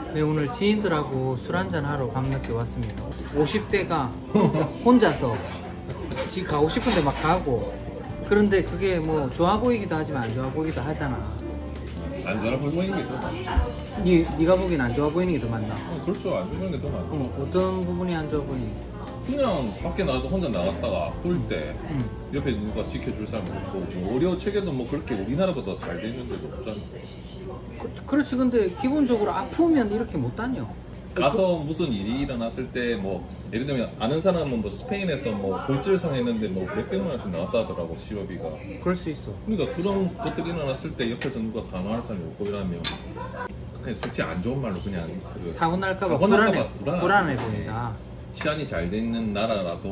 네, 오늘 지인들하고 술 한잔 하러 밤늦게 왔습니다. 50대가 혼자서 지 가고 싶은데 막 가고. 그런데 그게 뭐 좋아 보이기도 하지만 안 좋아 보이기도 하잖아. 안 좋아 보이는 게 더 많아. 네가 보기엔 안 좋아 보이는 게 더 많나? 그렇죠. 안 좋아 보이는 게 더 많아. 어떤 부분이 안 좋아 보이니? 그냥 밖에 나가서 혼자 나갔다가 아플 때 옆에 누가 지켜줄 사람 없고 뭐 의료 체계도 뭐 그렇게 우리나라보다 잘 돼 있는 데도 없잖아. 그렇지. 근데 기본적으로 아프면 이렇게 못 다녀. 가서 무슨 일이 일어났을 때 뭐 예를 들면 아는 사람은 뭐 스페인에서 뭐 골절상 했는데 뭐 몇백만 원씩 나왔다 하더라고 치료비가. 그럴 수 있어. 그러니까 그런 것들이 일어났을 때 옆에서 누가 간호할 사람이 없고 이러면 그냥 솔직히 안 좋은 말로 그냥 사고 날까봐 불안해 보인다. 치안이 잘 돼 있는 나라라도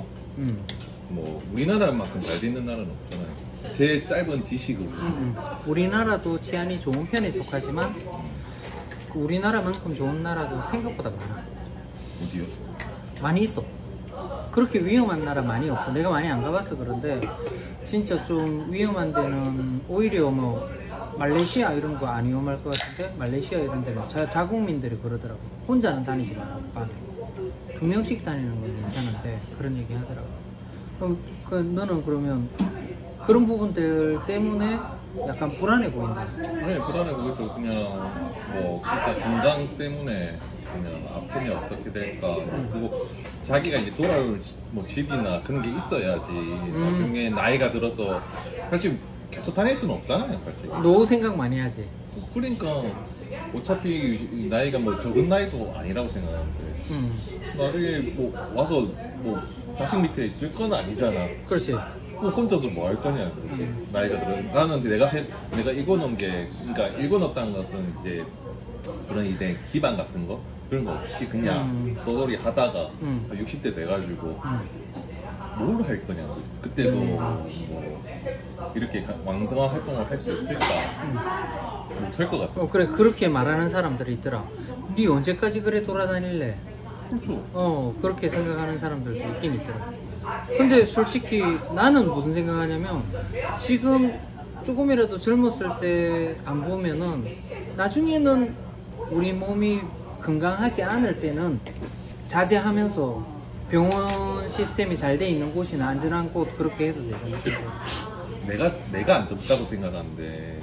뭐 우리나라만큼 잘 돼 있는 나라는 없잖아요. 제 짧은 지식으로. 우리나라도 치안이 좋은 편에 속하지만 우리나라만큼 좋은 나라도 생각보다 많아. 어디요? 많이 있어. 그렇게 위험한 나라 많이 없어. 내가 많이 안 가봐서 그런데 진짜 좀 위험한 데는 오히려 뭐 말레이시아 이런 거 안 위험할 것 같은데 말레이시아 이런 데는 자국민들이 그러더라고. 혼자는 다니지 마라. 밤에 2명씩 다니는 건 괜찮은데 그런 얘기 하더라고. 그럼 너는 그러면 그런 부분들 때문에 약간 불안해 보인다. 네, 불안해 보이죠. 그냥 뭐 일단 건강 때문에 그냥 아프면 어떻게 될까. 그리고 자기가 이제 돌아올 뭐 집이나 그런 게 있어야지. 나중에 나이가 들어서 사실 계속 다닐 수는 없잖아요, 사실. 노후 생각 많이 하지. 그러니까 어차피 나이가 뭐 적은 나이도 아니라고 생각하는데 나중에 뭐 와서 뭐 자식 밑에 있을 건 아니잖아. 그렇지. 뭐 혼자서 뭐 할 거냐, 그렇지. 나이가 들어. 나는 내가 읽어놓은 게, 그러니까 읽어놓았다는 것은 이제 그런 이제 기반 같은 거 그런 거 없이 그냥 떠돌이 하다가 60대 돼가지고 뭘 할 거냐, 그렇지? 그때도 뭐 이렇게 왕성한 활동을 할 수 있을까? 못할 것 같아. 그래, 그렇게 말하는 사람들이 있더라. 네 언제까지 그래 돌아다닐래? 그렇죠. 그렇게 생각하는 사람들도 있긴 있더라. 근데 솔직히 나는 무슨 생각하냐면 지금 조금이라도 젊었을 때 안 보면은 나중에는 우리 몸이 건강하지 않을 때는 자제하면서 병원 시스템이 잘 돼 있는 곳이나 안전한 곳 그렇게 해도 되잖아. 내가 안 좋다고 생각하는데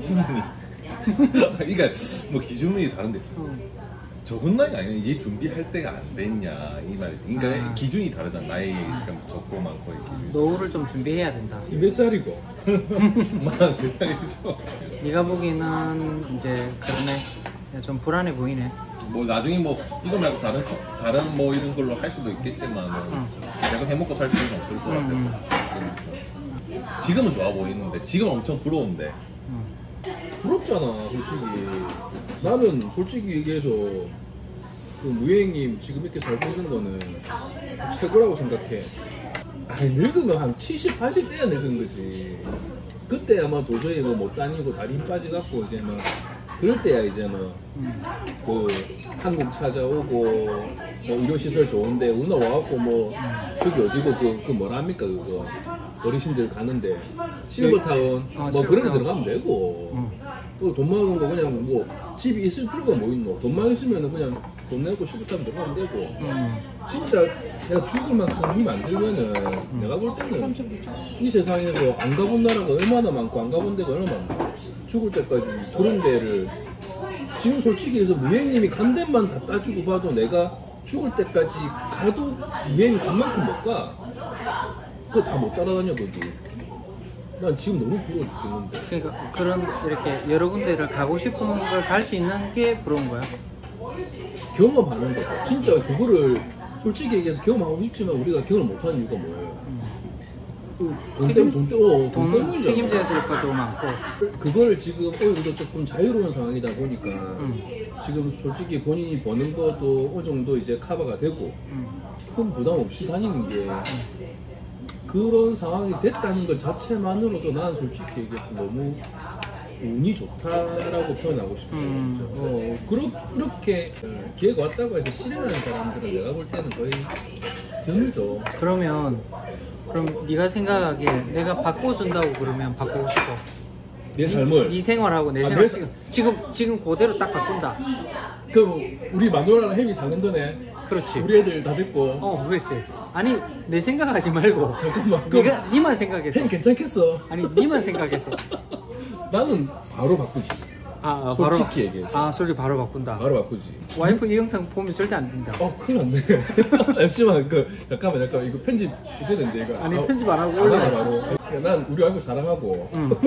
그러니까 뭐 기준이 다른데 적은 나이가 아니라 이제 준비할 때가 안 됐냐 이 말이지. 그러니까 기준이 다르잖아. 나이 적고 많고의 기준. 노후를 좀 준비해야 된다. 몇 살이고? 43살이죠. 네가 보기에는 이제 그러네. 좀 불안해 보이네. 뭐 나중에 뭐 이거 말고 다른 뭐 이런 걸로 할 수도 있겠지만 계속 해먹고 살 수는 없을 것 같아서 지금은 좋아 보이는데 지금은 엄청 부러운데. 부럽잖아, 솔직히. 나는 솔직히 얘기해서 그 무예님 지금 이렇게 잘 보는 거는 최고라고 생각해. 아니, 늙으면 한 70, 80대야 늙은 거지. 그때 아마 도저히 뭐 못 다니고 다리 힘 빠져갖고 이제 막 그럴 때야 이제 그 한국 찾아오고 뭐 의료시설 좋은데 우리나라 와갖고 뭐 저기 어디고 그 뭐라 합니까 그거 어르신들 가는데 실버타운 뭐 그런 데 들어가면 되고 돈 많은 거 그냥 뭐 집이 있을 필요가 뭐 있노. 돈만 있으면 그냥 돈 내고 실버타운 들어가면 되고 진짜 내가 죽을 만큼 힘 안 들면은 내가 볼 때는 이 세상에서 안 가본 나라가 얼마나 많고 안 가본 데가 얼마나 많고 죽을 때까지 그런 데를 지금 솔직히 해서 무예님이 간 데만 다 따지고 봐도 내가 죽을 때까지 가도 무예님 간 만큼 못 가. 그거 다 못 따라다녀 거기. 난 지금 너무 부러워 죽겠는데. 그러니까 그런 이렇게 여러 군데를 가고 싶은 걸 갈 수 있는 게 부러운 거야? 경험하는 거. 진짜 그거를 솔직히 얘기해서 경험하고 싶지만 우리가 경험 못하는 이유가 뭐예요? 돈 때문이잖아. 책임져야 될 것도 많고. 그걸 지금 우리도 조금 자유로운 상황이다 보니까 지금 솔직히 본인이 버는 것도 어느 정도 이제 커버가 되고 큰 부담 없이 다니는 게 그런 상황이 됐다는 것 자체만으로도 난 솔직히 얘기해서 너무 운이 좋다라고 표현하고 싶어요. 그렇게 기회가 왔다고 해서 실현하는 사람들은 내가 볼 때는 거의 드물죠. 그럼 네가 생각하기에 내가 바꿔준다고 그러면 바꾸고 싶어? 내 삶을 네 생활하고 내 아, 생활 내 지금 그대로 딱 바꾼다. 그 우리 마누라랑 햄이 사는 거네. 그렇지. 우리 애들 다 됐고. 그렇지. 아니 내 생각하지 말고 잠깐만. 네가 니만 생각했어. 햄 괜찮겠어? 아니 니만 생각했어. 나는 바로 바꾸지. 솔직히 얘기해서. 솔직히 바로 바꾼다. 바로 바꾸지. 와이프 이 영상 보면 절대 안 된다. 큰일 났네. 잠시만, 잠깐만, 이거 편집 해야 되는데, 이거. 아니, 편집 안 하고 안 올려. 하고 바로. 난 우리 와이프 사랑하고.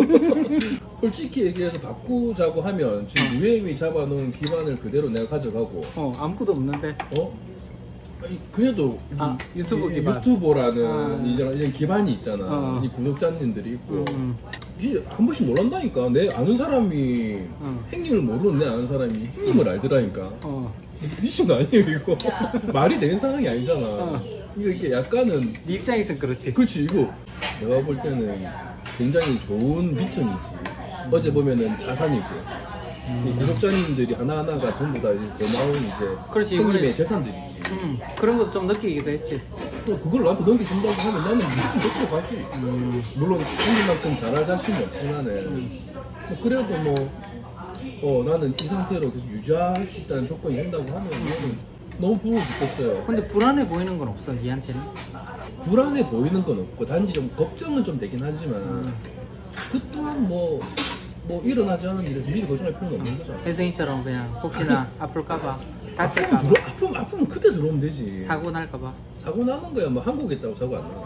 솔직히 얘기해서 바꾸자고 하면, 지금 UM이 잡아놓은 기반을 그대로 내가 가져가고. 아무것도 없는데. 아니, 그래도 유튜브 기반. 유튜버라는 이런 기반이 있잖아. 이 구독자님들이 있고. 이게 한 번씩 놀란다니까. 내 아는 사람이 행님을 모르는 내 아는 사람이 행님을 알더라니까. 미친 거 아니에요 이거? 말이 되는 상황이 아니잖아. 이게 약간은 네 입장에선 그렇지. 그렇지. 이거 내가 볼 때는 굉장히 좋은 미천이지. 어제 보면은 자산이고 이 구독자님들이 하나하나가 전부 다 이제 고마운 이제 그렇지, 형님의 이번에- 재산들이지. 그런 것도 좀 느끼기도 했지. 그걸 나한테 넘겨준다고 하면 나는 무조건 놓고 가지. 물론 형님만큼 잘할 자신은 없지만은 뭐 그래도 나는 이 상태로 계속 유지할 수 있다는 조건이 된다고 하면 나는 너무 부러워 죽겠어요. 근데 불안해 보이는 건 없어 니한테는? 불안해 보이는 건 없고 단지 좀 걱정은 좀 되긴 하지만 그 또한 뭐 일어나지 않은 일에서 미리 걱정할 필요는 없는 거잖아. 혜승이처럼 그냥 혹시나 아플까봐 다칠까봐 아프면 그때 들어오면 되지. 사고 날까봐. 사고 나는 거야. 뭐 한국에 있다고 사고 안 나.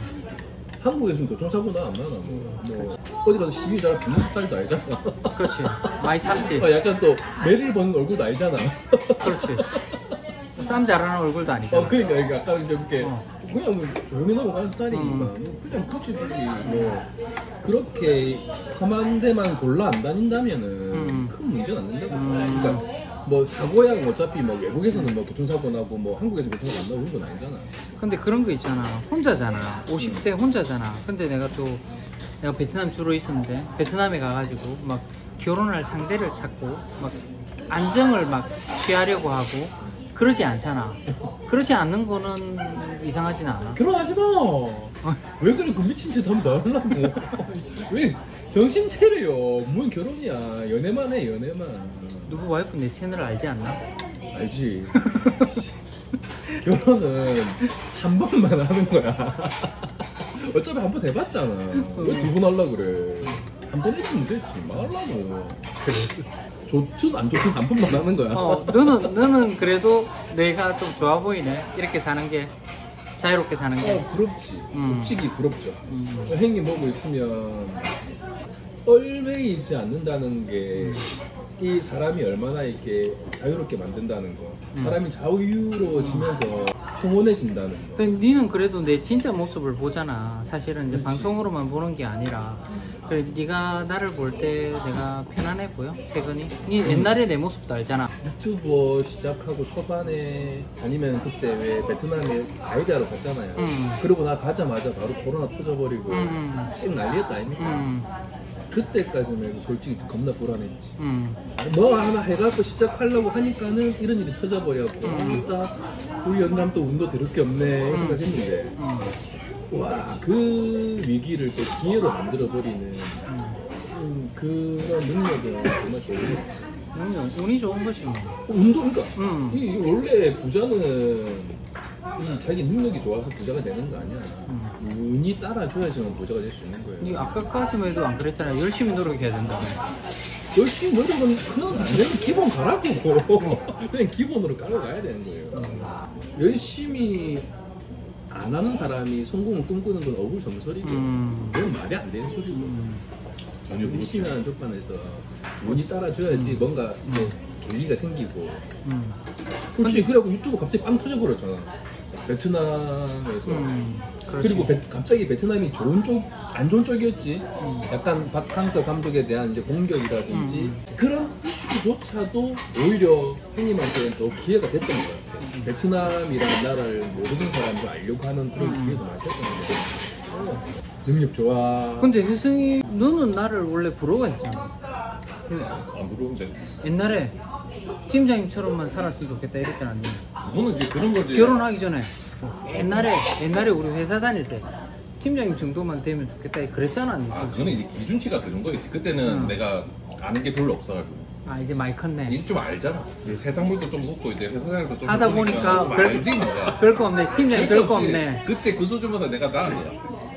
한국에 있으면 교통사고 나 안 나나. 뭐 어디 가서 시위 잘 붙는 스타일도 아니잖아. 그렇지. 많이 참지. 약간 또 매를 버는 얼굴도 아니잖아. 그렇지. 싸움 잘하는 얼굴도 아니잖아. 그러니까 약간 이렇게 그냥 뭐 조용히 넘어가는 스타일이니까 뭐 그냥 굳이 뭐 그렇게 험한 데만 골라 안 다닌다면은 큰 문제는 안 된다고. 그러니까 뭐 사고야 어차피 뭐 외국에서는 뭐 교통사고 나고 뭐 한국에서 교통사고 안 나고 그런 건 아니잖아. 근데 그런 거 있잖아. 혼자잖아. 50대 혼자잖아. 근데 내가 베트남 주로 있었는데 베트남에 가가지고 막 결혼할 상대를 찾고 막 안정을 막 취하려고 하고 그러지 않잖아. 그러지 않는 거는 이상하진 않아. 결혼하지 마. 왜 그래 그 미친 짓 하면 나오려고. 왜 정신 차려요. 뭔 결혼이야. 연애만 해 연애만. 누구 와이프 내 채널 알지 않나? 알지. 결혼은 한 번만 하는 거야. 어차피 한 번 해봤잖아. 왜 두 번 하려고 그래. 한 번 했으면 됐지. 말라고. 좋든 안 좋든 한 번만 하는 거야. 너는 그래도 내가 좀 좋아 보이네. 이렇게 사는 게 자유롭게 사는 게. 부럽지. 솔직히 부럽죠. 형님 보고 있으면 얼매이지 않는다는 게 이 사람이 얼마나 이렇게 자유롭게 만든다는 거. 사람이 자유로워지면서 평온해진다는 거. 니는 그래도 내 진짜 모습을 보잖아. 사실은 이제 방송으로만 보는 게 아니라. 그래 네가 나를 볼 때 내가 편안해 보여? 세근이? 니 옛날에 내 모습도 알잖아. 유튜버 시작하고 초반에 아니면 그때 왜 베트남에 가이드하러 갔잖아요. 그리고 나 가자마자 바로 코로나 터져버리고 씩 난리였다 아닙니까? 그때까지만 해도 솔직히 겁나 불안했지. 뭐 하나 해갖고 시작하려고 하니까는 이런 일이 터져버렸고 우리 영감 또 운도 더럽게 없네 생각했는데 와, 그 위기를 또 기회로 만들어버리는 그런 능력은 정말 좋은 운이 좋은 거지 뭐. 운도 그러니까 이 원래 부자는 이 자기 능력이 좋아서 부자가 되는 거 아니야. 운이 따라줘야지만 부자가 될 수 있는 거예요. 니 아까까지만 해도 안 그랬잖아. 열심히 노력해야 된다고. 열심히 노력은 그건 안 되는 기본 가라고. 그냥 기본으로 깔아가야 되는 거예요. 열심히 안 하는 사람이 성공을 꿈꾸는 건 어불성설이죠. 그건 말이 안 되는 소리고. 열심히 하는 조건에서 운이 따라줘야지 뭔가 뭐 계기가 생기고. 솔직히 그래갖고 유튜브 갑자기 빵 터져버렸잖아. 베트남에서. 그리고 갑자기 베트남이 좋은 쪽, 안 좋은 쪽이었지. 약간 박항서 감독에 대한 이제 공격이라든지 그런 이슈조차도 오히려 형님한테는 더 기회가 됐던 것 같아요. 베트남이라는 나라를 모르는 사람도 알려고 하는 그런 기회도 많았던 것 같아요. 능력 좋아. 근데 혜승이 너는 나를 원래 부러워했잖아. 안 부러운데. 옛날에 팀장님처럼만 살았으면 좋겠다 이랬잖아. 니. 그거는 이제 그런 거지. 결혼하기 전에 옛날에 우리 회사 다닐 때 팀장님 정도만 되면 좋겠다 그랬잖아. 아 그거는 이제 기준치가 그런 거였지. 그때는 내가 아는 게 별로 없어가지고. 아 이제 많이 컸네. 이제 좀 알잖아. 이제 세상물도 좀 먹고 이제 회사 생활도 좀 하다 해보니까 보니까 좀 알지 뭐야. 별거 없네. 팀장님 별거 없지. 없네. 그때 그 수준보다 내가 나은 거야.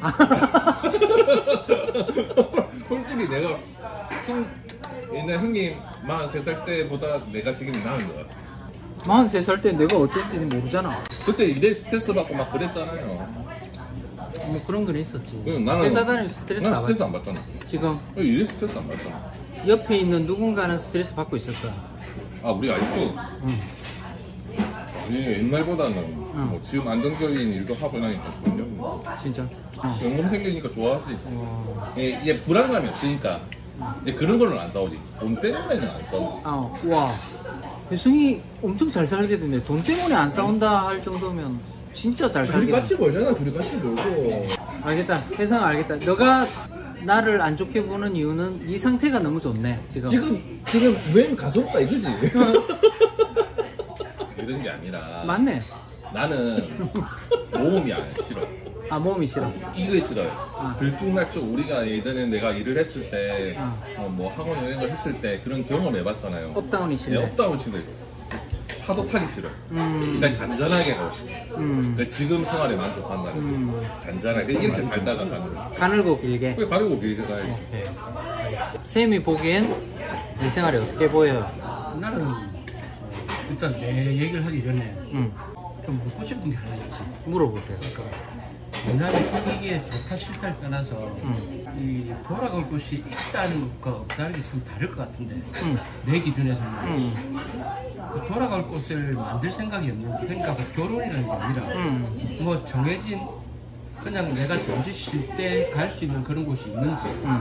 솔직히 내가 옛날 형님 43살 때보다 내가 지금 나은 거야. 43살 때 내가 어땠는지 모르잖아. 그때 일에 스트레스 받고 막 그랬잖아요. 뭐 그런 건 있었지. 나는 회사 다니면서 스트레스 난 안 스트레스 받지. 안 받잖아. 지금 일에 스트레스 안 받잖아. 옆에 있는 누군가는 스트레스 받고 있을 거야. 아 우리 아직도 옛날보다는 뭐 지금 안정적인 일도 하고 나니까 좋냐 뭐. 진짜. 연금 생기니까 좋아하지. 얘 불안감이 없으니까 이제 그런 걸로는 안 싸우지. 돈 때문에는 안 싸우지. 와. 혜승이 엄청 잘 살게 됐네. 돈 때문에 안 싸운다 할 정도면 진짜 잘 둘이 살게 같이 벌잖아. 둘이 같이 벌고. 알겠다. 혜성아 알겠다. 너가 나를 안 좋게 보는 이유는 이 상태가 너무 좋네. 지금 웬 가섭다 이거지. 그런 게 아니라 맞네. 나는 모험이 안 싫어. 아 몸이 싫어. 이거 싫어요. 들쭉날쭉 우리가 예전에 내가 일을 했을 때, 뭐 학원 이런 걸 했을 때 그런 경험을 해봤잖아요. 업다운이 싫네. 업다운 싫어. 파도 타기 싫어요. 그러니까 잔잔하게 가고 싶어. 그러니까 지금 생활에 만족한다는 거지. 잔잔하게 이렇게 살다가 가는 거죠. 가늘고 길게. 왜 가리고 길게 가야지. 오케이. 쌤이 보기엔 내 생활이 어떻게 보여요? 나는 일단 내 얘기를 하기 전에 응. 좀 묻고 싶은 게 하나 있지. 물어보세요. 옛날에 이게 좋다 싫다를 떠나서 이 돌아갈 곳이 있다는 것과 없다는 게 참 다를 것 같은데 내 기준에서는 그 돌아갈 곳을 만들 생각이 없는지, 그러니까 뭐 결혼이라는 게 아니라 뭐 정해진 그냥 내가 잠시 쉴 때 갈 수 있는 그런 곳이 있는지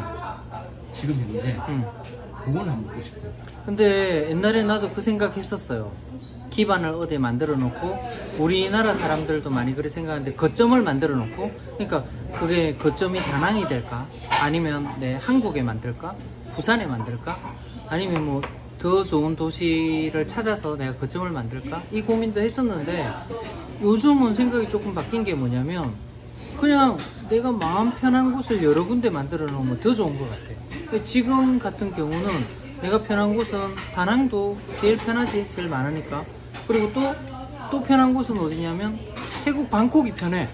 지금 현재 그건 한번 묻고 싶어요. 근데 옛날에 나도 그 생각 했었어요. 기반을 어디에 만들어 놓고, 우리나라 사람들도 많이 그렇게 생각하는데 거점을 만들어 놓고, 그러니까 그게 거점이 다낭이 될까? 아니면 내 한국에 만들까? 부산에 만들까? 아니면 뭐 더 좋은 도시를 찾아서 내가 거점을 만들까? 이 고민도 했었는데 요즘은 생각이 조금 바뀐 게 뭐냐면 그냥 내가 마음 편한 곳을 여러 군데 만들어 놓으면 더 좋은 것 같아. 지금 같은 경우는 내가 편한 곳은 다낭도 제일 편하지, 제일 많으니까. 그리고 또 편한 곳은 어디냐면 태국 방콕이 편해.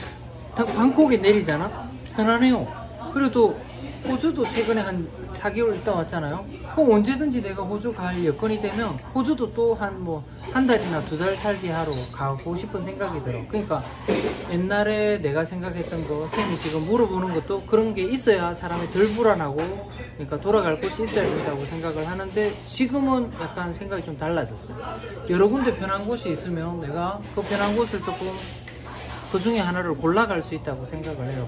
방콕에 내리잖아? 편하네요. 그리고 또 호주도 최근에 한 4개월 있다 왔잖아요. 그럼 언제든지 내가 호주 갈 여건이 되면 호주도 또 한 달이나 2달 살기 하러 가고 싶은 생각이 들어. 그러니까 옛날에 내가 생각했던 거, 쌤이 지금 물어보는 것도 그런 게 있어야 사람이 덜 불안하고, 그러니까 돌아갈 곳이 있어야 된다고 생각을 하는데 지금은 약간 생각이 좀 달라졌어요. 여러 군데 편한 곳이 있으면 내가 그 편한 곳을 조금 그 중에 하나를 골라갈 수 있다고 생각을 해요.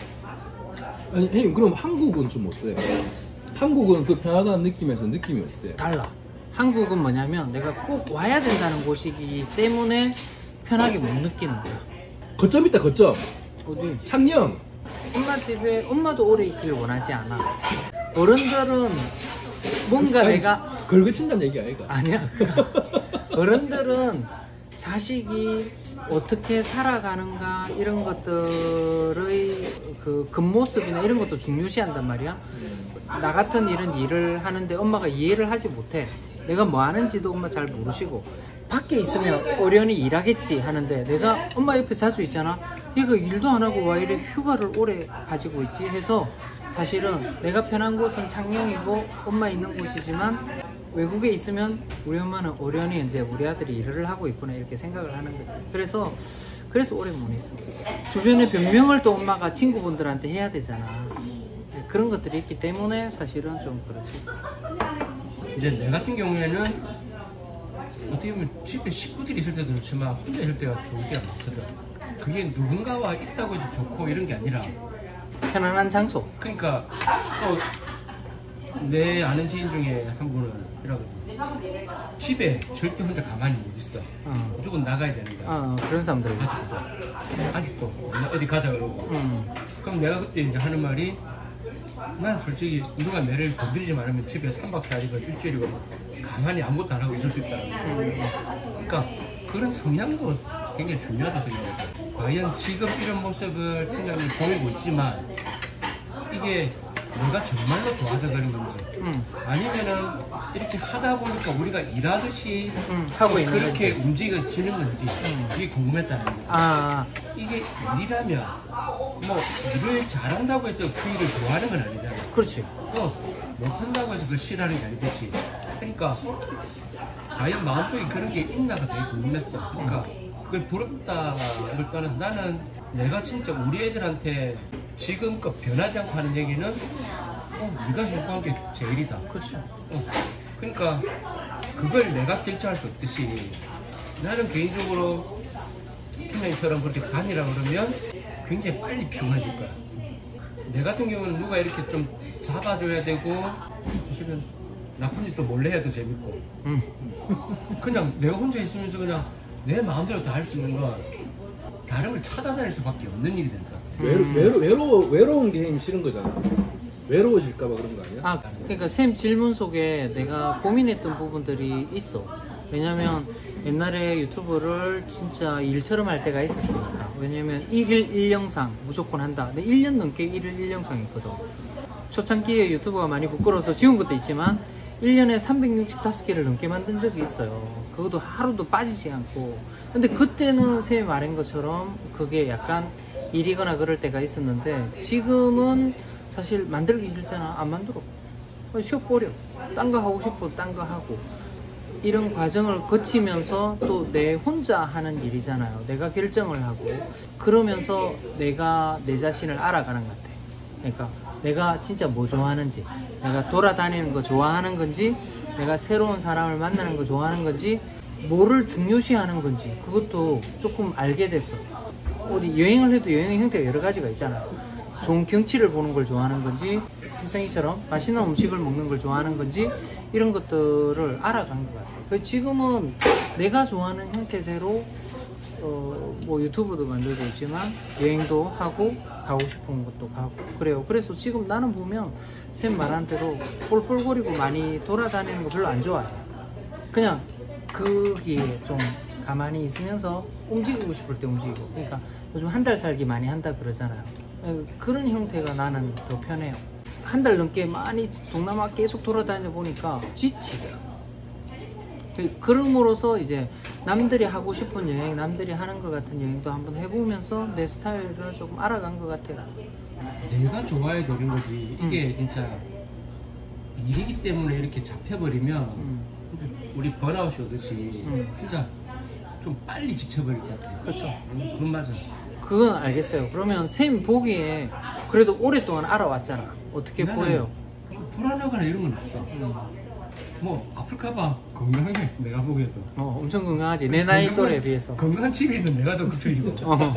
아니 형님 그럼 한국은 좀 어때요? 한국은 그 편하다는 느낌에서 느낌이 어때요? 달라. 한국은 뭐냐면 내가 꼭 와야 된다는 곳이기 때문에 편하게 못 느끼는 거야. 거점 있다 거점. 어디? 창녕. 엄마 집에 엄마도 오래 있기를 원하지 않아. 어른들은 뭔가 아니, 내가 걸그친다는 얘기 아이가? 아니야. 어른들은 자식이 어떻게 살아가는가 이런 것들의 그 겉모습이나 이런 것도 중요시한단 말이야. 나 같은 이런 일을 하는데 엄마가 이해를 하지 못해. 내가 뭐 하는지도 엄마 잘 모르시고, 밖에 있으면 어련히 일하겠지 하는데 내가 엄마 옆에 자주 있잖아. 얘가 일도 안 하고 와 이래 휴가를 오래 가지고 있지 해서 사실은 내가 편한 곳은 창녕이고 엄마 있는 곳이지만 외국에 있으면 우리 엄마는 어련히 이제 우리 아들이 일을 하고 있구나 이렇게 생각을 하는 거지. 그래서 오래 못 있어. 주변에 변명을 또 엄마가 친구분들한테 해야 되잖아. 그런 것들이 있기 때문에 사실은 좀 그렇지. 이제 내 같은 경우에는 어떻게 보면 집에 식구들이 있을 때도 좋지만 혼자 있을 때가 좋을 때가 많거든. 그게 누군가와 있다고 해서 좋고 이런 게 아니라 편안한 장소. 그러니까 또 내 아는 지인 중에 한 분은 이러거든. 집에 절대 혼자 가만히 못 있어. 무조건 나가야 되는 거야. 그런 사람들이 있지. 아직도 어디 가자 그러고. 그럼 내가 그때 이제 하는 말이, 난 솔직히 누가 내를 건드리지 말으면 집에 3박 4일이고 일주일이고 가만히 아무것도 안 하고 있을 수 있다. 그러니까 그런 성향도 굉장히 중요하다고 생각해요. 과연 지금 이런 모습을 팀장님이 보이고 있지만 이게 내가 정말로 좋아서 그런 건지 아니면은 이렇게 하다 보니까 우리가 일하듯이 하고 있는 그렇게 건지. 움직여지는 건지 이게 궁금했다는 거죠. 아, 이게 일이라면 뭐 일을 잘한다고 해서 그 일을 좋아하는 건 아니잖아요. 그렇지. 또 못한다고 해서 그걸 싫어하는 게 아니듯이. 그러니까 과연 마음속에 그런 게 있나가 되게 궁금했어. 그러니까 그걸 부럽다를 떠나서 나는 내가 진짜 우리 애들한테 지금껏 변하지 않고 하는 얘기는 네가 행복한 게 제일이다. 그렇죠. 그러니까 그걸 내가 결정할 수 없듯이 나는 개인적으로 팀장님처럼 그렇게 다니라 그러면 굉장히 빨리 피곤해질 거야. 내 같은 경우는 누가 이렇게 좀 잡아줘야 되고 사실은 나쁜 짓도 몰래 해도 재밌고 그냥 내가 혼자 있으면서 그냥 내 마음대로 다 할 수 있는 건 다른 걸 찾아다닐 수밖에 없는 일이 될 것 같아. 외로운 게 형님 싫은 거잖아. 외로워질까봐 그런 거 아니야? 아, 그러니까 쌤 질문 속에 내가 고민했던 부분들이 있어. 왜냐면 옛날에 유튜브를 진짜 일처럼 할 때가 있었으니까. 왜냐면 1일 1영상 무조건 한다. 근데 1년 넘게 1일 1영상 했거든. 초창기에 유튜브가 많이 부끄러워서 지운 것도 있지만 1년에 365개를 넘게 만든 적이 있어요. 그것도 하루도 빠지지 않고. 근데 그때는 쌤이 말한 것처럼 그게 약간 일이거나 그럴 때가 있었는데 지금은 사실 만들기 싫잖아. 안 만들어. 쉬어버려. 딴 거 하고 싶어. 딴 거 하고. 이런 과정을 거치면서 또 내 혼자 하는 일이잖아요. 내가 결정을 하고 그러면서 내가 내 자신을 알아가는 것 같아. 그러니까 내가 진짜 뭐 좋아하는지, 내가 돌아다니는 거 좋아하는 건지, 내가 새로운 사람을 만나는 거 좋아하는 건지, 뭐를 중요시하는 건지 그것도 조금 알게 됐어. 어디 여행을 해도 여행의 형태가 여러 가지가 있잖아. 좋은 경치를 보는 걸 좋아하는 건지, 혜성이처럼 맛있는 음식을 먹는 걸 좋아하는 건지 이런 것들을 알아간 것 같아요. 그래서 지금은 내가 좋아하는 형태대로 뭐 유튜브도 만들고 있지만 여행도 하고 가고 싶은 것도 가고 그래요. 그래서 지금 나는 보면 쌤 말한 대로 꼴꼴거리고 많이 돌아다니는 거 별로 안 좋아해요. 그냥 거기에 좀 가만히 있으면서 움직이고 싶을 때 움직이고. 그러니까 요즘 한 달 살기 많이 한다 그러잖아요. 그런 형태가 나는 더 편해요. 한 달 넘게 많이 동남아 계속 돌아다녀 보니까 지치더라고. 그럼으로써 이제 남들이 하고 싶은 여행, 남들이 하는 것 같은 여행도 한번 해보면서 내 스타일을 조금 알아간 것 같아요. 내가 좋아야 되는 거지. 이게 진짜 일이기 때문에 이렇게 잡혀버리면 우리 번아웃이 오듯이 진짜 좀 빨리 지쳐버릴 것 같아요. 그렇죠. 그건 맞아. 그건 알겠어요. 그러면 쌤 보기에 그래도 오랫동안 알아왔잖아. 어떻게 보여요? 불안하거나 이런 건 없어. 뭐 아플까봐 건강해. 내가 보기에도 엄청 건강하지. 내 나이 또래에 비해서. 건강한 집에 있는 내가 더 걱정이고.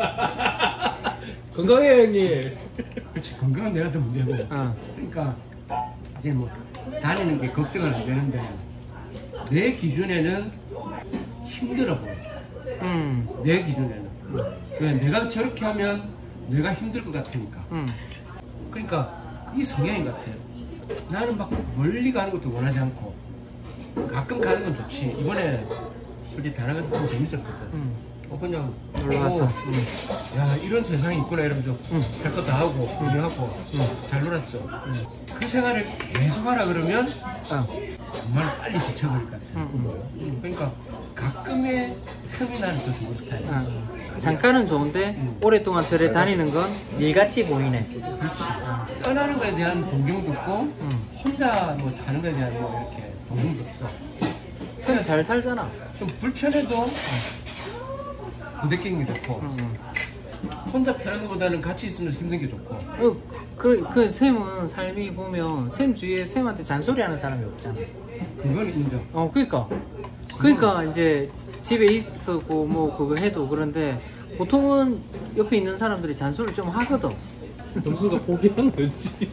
건강해 형님. 그렇지. 건강한 내가 더 문제고. 그러니까 이제 뭐 다니는 게 걱정은 안 되는데 내 기준에는 힘들어 보여. 내 기준에는. 왜 내가 저렇게 하면 내가 힘들 것 같으니까. 그러니까 그게 성향인 것 같아요. 나는 막 멀리 가는 것도 원하지 않고 가끔 가는 건 좋지. 이번에 솔직히 다나가서 좀 재밌었거든. 그냥 놀러 왔어. 야 이런 세상이 있구나 이러면서 할 거 다 하고 구경하고 잘 놀았어. 그 생활을 계속 하라 그러면 정말 빨리 지쳐버릴 것 같아. 그러니까 가끔의 틈이 나는 더 좋은 스타일이야. 잠깐은 좋은데 오랫동안 절에 다니는 건 일같이 보이네. 그렇지. 떠나는 거에 대한 동경도 없고 혼자 뭐 사는 거에 대한 뭐 이렇게 동경도 없어. 쌤 잘 살잖아. 좀 불편해도 부대끼는 게 좋고 혼자 편한 것보다는 같이 있으면 힘든 게 좋고. 그 쌤은 삶이 보면 쌤 주위에 쌤한테 잔소리하는 사람이 없잖아. 그건 인정. 그러니까 이제 집에 있었고 뭐 그거 해도 그런데 보통은 옆에 있는 사람들이 잔소리를 좀 하거든. 점수가 포기한 거지.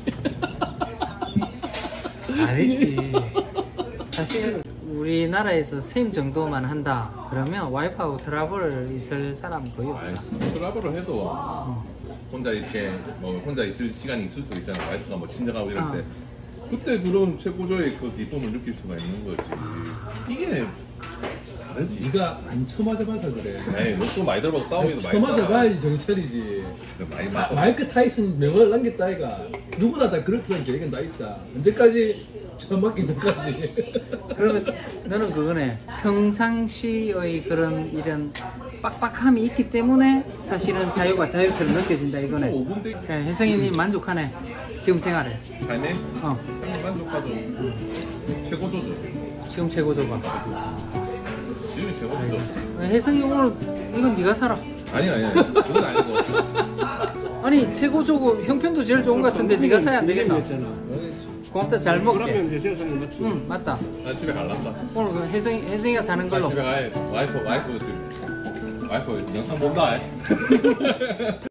아니지. 사실 우리나라에서 쌤 정도만 한다 그러면 와이프하고 트러블 있을 사람 거의 없다. 트러블을 해도 혼자 이렇게 뭐 혼자 있을 시간이 있을 수 있잖아. 와이프가 뭐 친정하고 이럴 때 그때 그런 최고조의 그 기쁨을 느낄 수가 있는 거지. 이게 다르지. 네가 안 쳐맞아봐서 그래. 에이, 욕도 많이 들어봐도 싸우기도 많이 쳐맞아봐야지 정찰이지. 많이 맞고. 마이크 타이슨 명언을 남겼다 아이가. 누구나 다 그렇다는 계획은 다 있다. 언제까지 쳐맞기 전까지. 그러면 너는 그거네. 평상시의 그런 이런 빡빡함이 있기 때문에 사실은 자유가 자유처럼 느껴진다 이거네. 5분 대 네, 혜성이님 만족하네. 지금 생활에. 가네? 어, 만족하죠. 최고조죠. 지금 최고조가. 지금이 최고조죠. 혜성이 오늘 이건 네가 사라. 아니. 그건 아니고. 아니 최고조고 형편도 제일 좋은 것 같은데 네가 사야 안 되겠나? 고맙다 잘 먹게. 그러면 이제 세상에 맞지? 응 맞다. 나 집에 갈란다. 오늘 그 혜성이가 사는 나 걸로. 집에 가야 와이프 지금 와이프 영상 본다.